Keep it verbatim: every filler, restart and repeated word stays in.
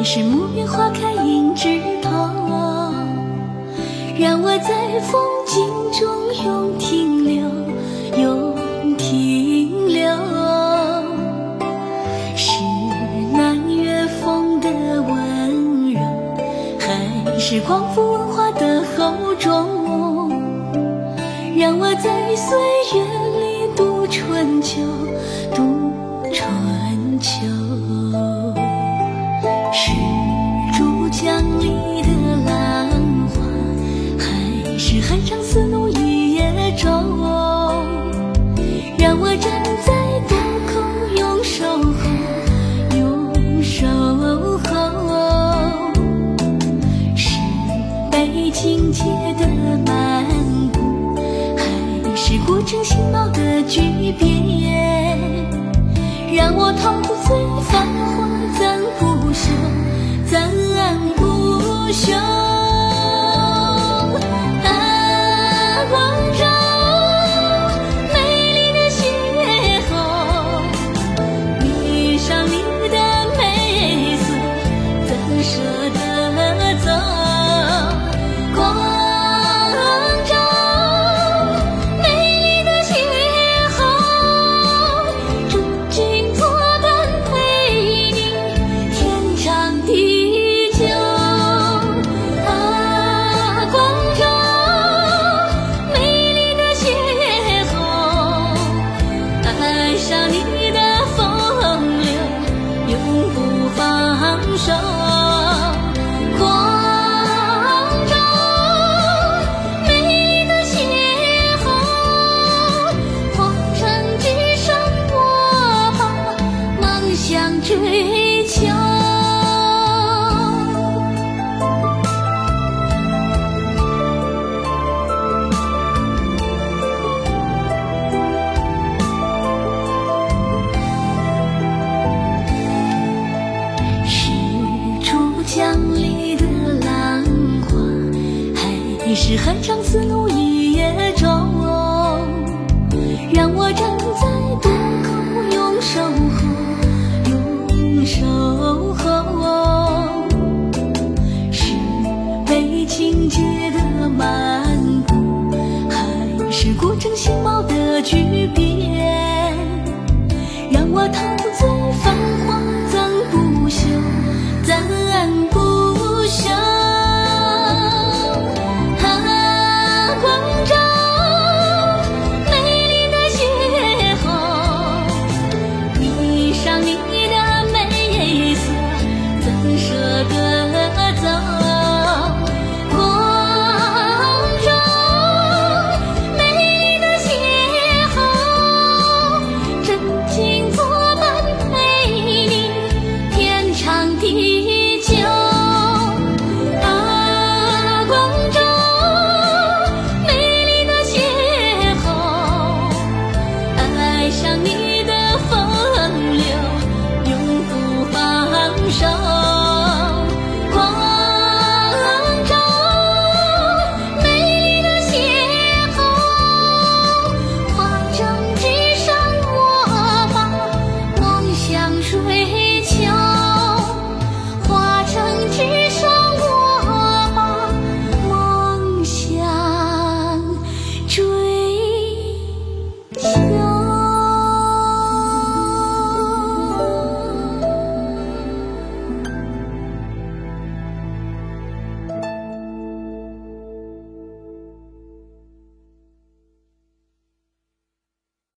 是木棉花开影枝头，让我在风景中永停留，永停留。是南岳风的温柔，还是广府文化的厚重，让我在岁月里度春秋，度春秋。是珠江里的浪花，还是海上丝路一叶舟，让我站在渡口永守候，永守候。是北京街的漫步，还是古城新貌的巨变，让我陶醉繁华咱不休，咱不休。啊，广州，美丽的邂逅，遇上你的美色，怎舍得走？广州，美丽的邂逅，祝君作伴陪你天长地久。啊，广州，美丽的邂逅，爱上你的风流，永不放手。广州，美丽的邂逅，红尘之上我把梦想追求。是珠江里的浪花，还是海上丝路一叶舟，让我站在渡口永守候，永守候。是北京街的漫步，还是古城新貌的巨变，让我陶